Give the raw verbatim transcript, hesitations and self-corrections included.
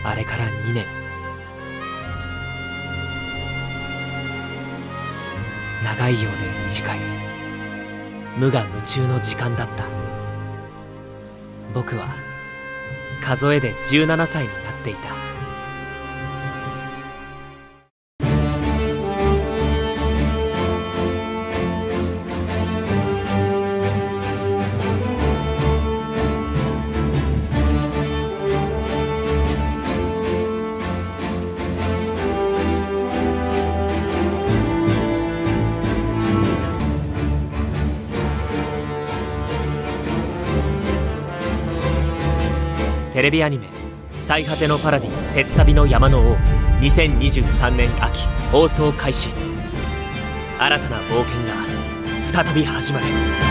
あれからにねん。長いようで短い無我夢中の時間だった。僕は数えでじゅうななさいになっていた。テレビアニメ「最果てのパラディ鉄サビの山の王」にせんにじゅうさんねん秋放送開始。新たな冒険が再び始まる。